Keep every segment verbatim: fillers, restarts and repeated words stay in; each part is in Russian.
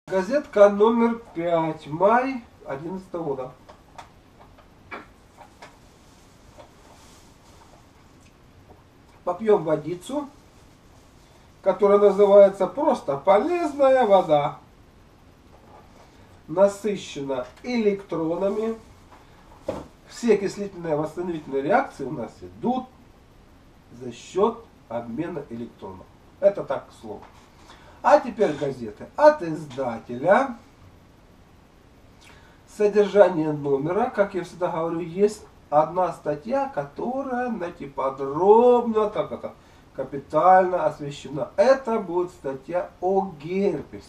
Газетка номер пять, май одиннадцатого года. Попьем водицу, которая называется просто полезная вода. Насыщена электронами. Все окислительные восстановительные реакции у нас идут за счет обмена электронов. Это так, к слову. А теперь газеты. От издателя. Содержание номера, как я всегда говорю, есть одна статья, которая, знаете, подробно, так это, капитально освещена. Это будет статья о герпесе.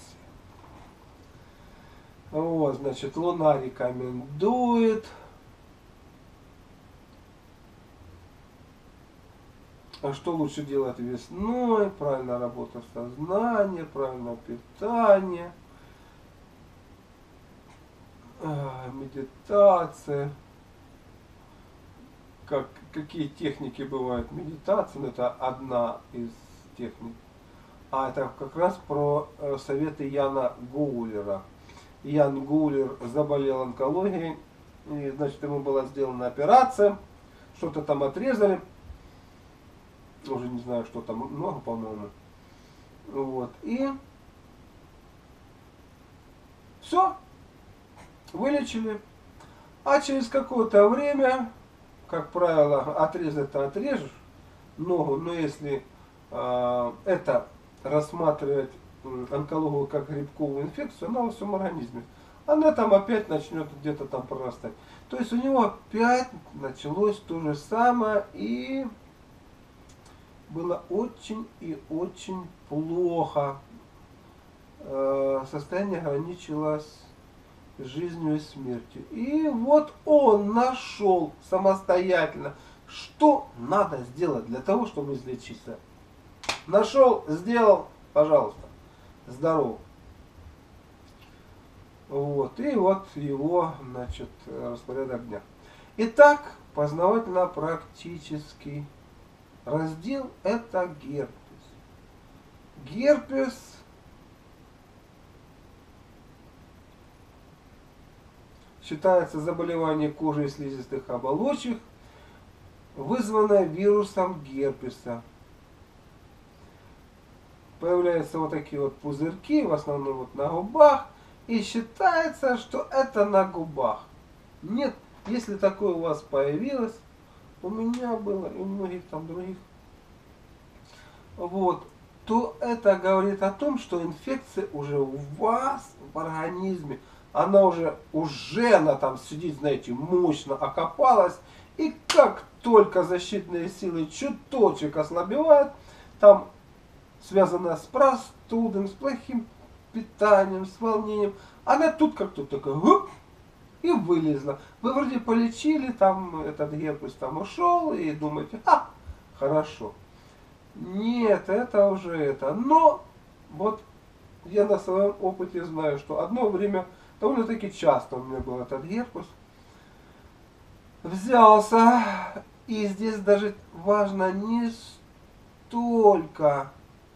Вот, значит, Луна рекомендует. А что лучше делать весной? Правильная работа сознания, правильное питание, медитация. Как, какие техники бывают медитации? Это одна из техник. А это как раз про советы Яна Гоулера. Ян Гоулер заболел онкологией, и, значит, ему была сделана операция, что-то там отрезали. Уже не знаю, что там, много, по-моему. Вот. И все. Вылечили. А через какое-то время, как правило, отрезать-то отрежешь ногу, но если э, это рассматривать онкологию как грибковую инфекцию, она во всем организме, она там опять начнет где-то там прорастать. То есть у него опять началось то же самое, и было очень и очень плохо. Состояние ограничилось жизнью и смертью. И вот он нашел самостоятельно, что надо сделать для того, чтобы излечиться. Нашел, сделал, пожалуйста, здоров. Вот. И вот его, значит, распорядок дня. Итак, познавательно-практический раздел — это герпес. Герпес считается заболевание кожи и слизистых оболочек, вызванное вирусом герпеса. Появляются вот такие вот пузырьки, в основном вот на губах, и считается, что это на губах. Нет, если такое у вас появилось, у меня было и у многих там других, вот, то это говорит о том, что инфекция уже у вас в организме, она уже, уже она там сидит, знаете, мощно окопалась, и как только защитные силы чуточек ослабевают, там связано с простудой, с плохим питанием, с волнением, она тут как тут такая, гуп, и вылезла. Вы вроде полечили, там этот герпес там ушел, и думаете, а, хорошо. Нет, это уже это. Но вот я на своем опыте знаю, что одно время, довольно-таки часто у меня был этот герпес, взялся, и здесь даже важно не столько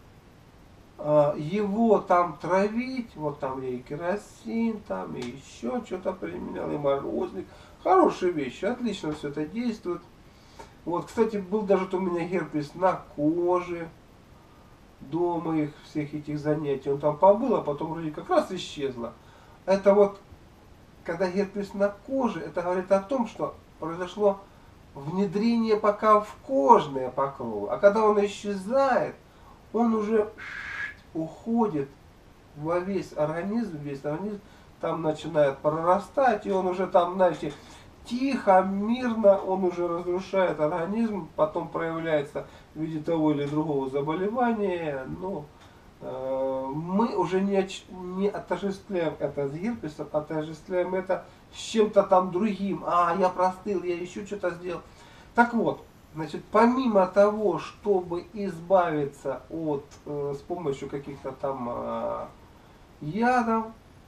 его там травить, вот там я и керосин, там и еще что-то применял, и морозник. Хорошие вещи, отлично все это действует. Вот, кстати, был даже у меня герпес на коже до моих всех этих занятий. Он там побыл, а потом вроде как раз исчезло. Это вот, когда герпес на коже, это говорит о том, что произошло внедрение пока в кожные покровы. А когда он исчезает, он уже уходит во весь организм, весь организм там начинает прорастать, и он уже там, знаете, тихо, мирно, он уже разрушает организм, потом проявляется в виде того или другого заболевания, но э, мы уже не, не отождествляем это с герпесом, отождествляем это с чем-то там другим. А, я простыл, я еще что-то сделал. Так вот, значит, помимо того, чтобы избавиться от, э, с помощью каких-то там э, ядов,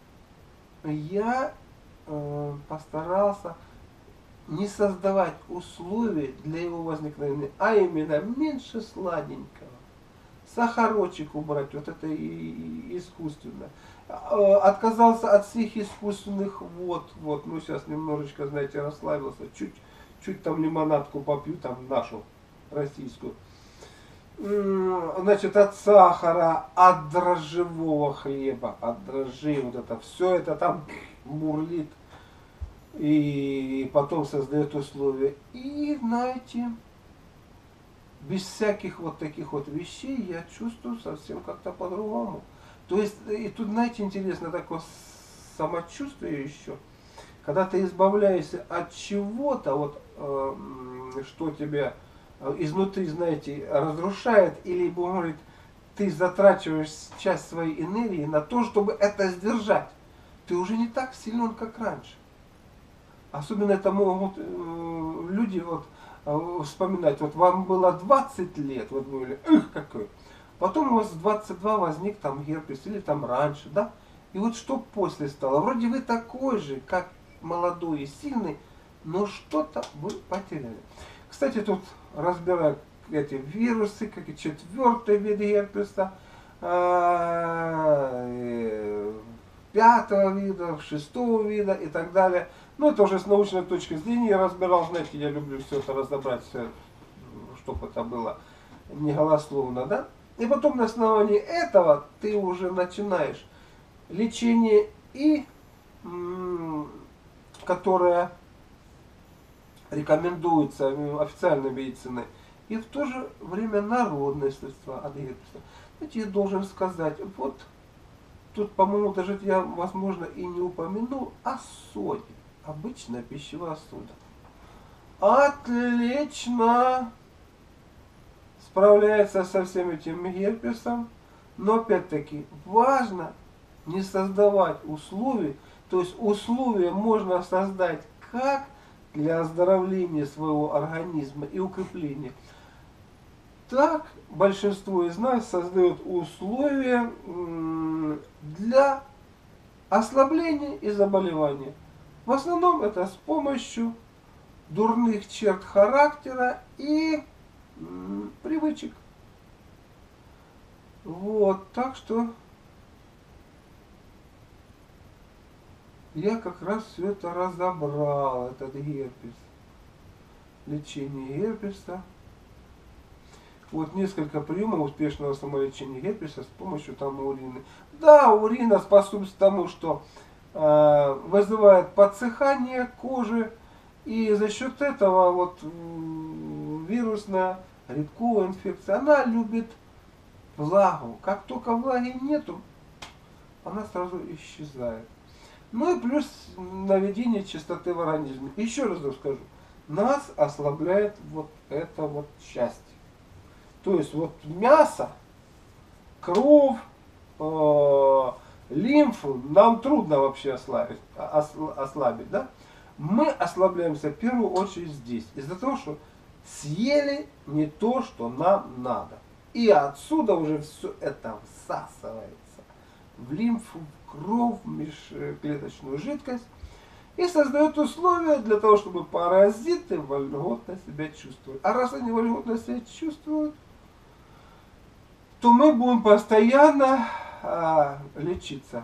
я э, постарался не создавать условий для его возникновения, а именно меньше сладенького. сахарочек убрать, вот это и, и искусственно. Отказался от всех искусственных вод, вот, ну сейчас немножечко, знаете, расслабился, чуть, чуть там лимонадку попью, там нашу российскую. Значит, от сахара, от дрожжевого хлеба, от дрожжей, вот это, все это там бурлит и потом создает условия. И, знаете, без всяких вот таких вот вещей я чувствую совсем как-то по-другому. То есть, и тут, знаете, интересно такое самочувствие еще, когда ты избавляешься от чего-то, вот, э, что тебя изнутри, знаете, разрушает, или, говорит, ты затрачиваешь часть своей энергии на то, чтобы это сдержать. Ты уже не так силен, как раньше. Особенно это могут э, люди вот, э, вспоминать. Вот вам было двадцать лет, вот вы говорили, эх, какой. Потом у вас в двадцать два возник там герпес, или там раньше, да? И вот что после стало? Вроде вы такой же, как молодой и сильный, но что-то вы потеряли. Кстати, тут разбирают эти вирусы, как и четвертый вид герпеса, пятого вида, шестого вида и так далее. Ну, это уже с научной точки зрения я разбирал, знаете, я люблю все это разобрать, все, чтобы это было не голословно, да? И потом на основании этого ты уже начинаешь лечение, и которое рекомендуется официальной медициной, и в то же время народные средства от герпеса. Знаете, я должен сказать, вот тут, по-моему, даже я, возможно, и не упомянул о соде. Обычная пищевая сода. Отлично справляется со всем этим герпесом, но опять-таки важно не создавать условий, то есть условия можно создать как для оздоровления своего организма и укрепления, так большинство из нас создает условия для ослабления и заболевания. В основном это с помощью дурных черт характера и м, привычек. Вот, так что я как раз все это разобрал, этот герпес. Лечение герпеса. Вот несколько приемов успешного самолечения герпеса с помощью там урины. Да, урина способствует тому, что э, вызывает подсыхание кожи, и за счет этого вот вирусная грибковая инфекция, она любит влагу. Как только влаги нету, она сразу исчезает. Ну и плюс наведение чистоты в организме. Еще раз скажу, нас ослабляет вот эта вот часть. То есть вот мясо, кровь, э, лимфу нам трудно вообще ослабить, ослабить, да? Мы ослабляемся в первую очередь здесь, из-за того, что съели не то, что нам надо. И отсюда уже все это всасывается в лимфу, в кровь, в межклеточную жидкость и создает условия для того, чтобы паразиты вольготно себя чувствовали. А раз они вольготно себя чувствуют, то мы будем постоянно а, лечиться.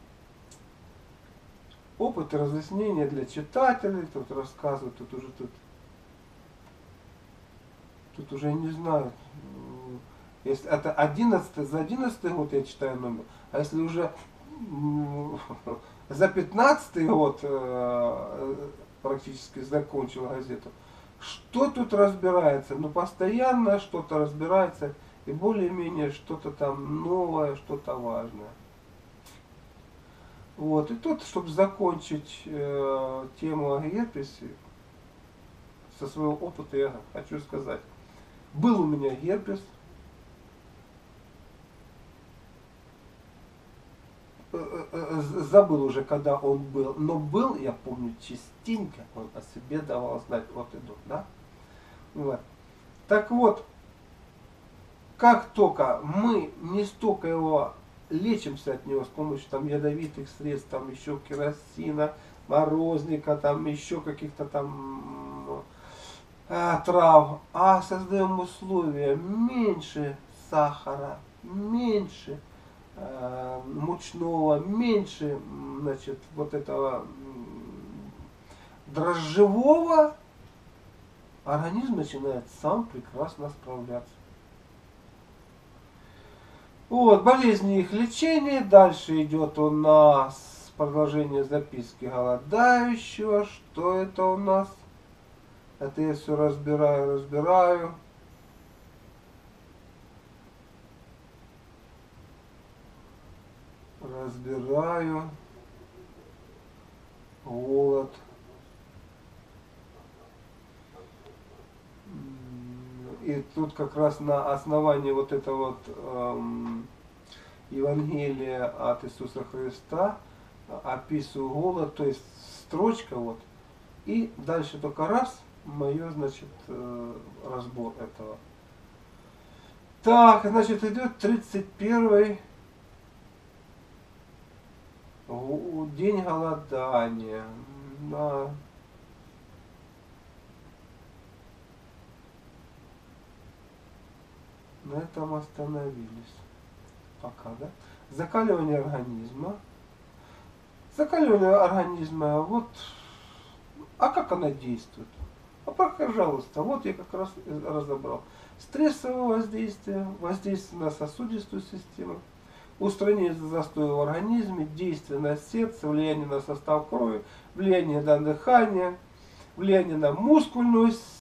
Опыт разъяснения для читателей, тут рассказывают, тут уже тут, тут уже не знаю, если это одиннадцатый, за одиннадцатый год я читаю номер, а если уже за пятнадцатый год э, практически закончил газету, что тут разбирается? Ну постоянно что-то разбирается, и более-менее что-то там новое, что-то важное. Вот. И тут, чтобы закончить э, тему о герпесе, со своего опыта я хочу сказать. Был у меня герпес. Забыл уже, когда он был. Но был, я помню, частенько он о себе давал знать. Вот иду, да? Вот. Так вот, как только мы не столько его лечимся от него с помощью там ядовитых средств, там еще керосина, морозника, там еще каких-то там а, трав, а создаем условия меньше сахара, меньше э, мучного, меньше, значит, вот этого дрожжевого, организм начинает сам прекрасно справляться. Вот, болезни и их лечение. Дальше идет у нас продолжение записки голодающего. Что это у нас? Это я все разбираю, разбираю. Разбираю. Голод. И тут как раз на основании вот этого вот эм, Евангелия от Иисуса Христа описываю голод, то есть строчка вот, и дальше только раз мое, значит, э, разбор этого. Так, значит, идет тридцать первый день голодания. Да. На этом остановились. Пока, да? Закаливание организма. Закаливание организма, вот, а как она действует? А пожалуйста, вот я как раз разобрал. Стрессовое воздействие, воздействие на сосудистую систему, устранение застоя в организме, действие на сердце, влияние на состав крови, влияние на дыхание, влияние на мускульную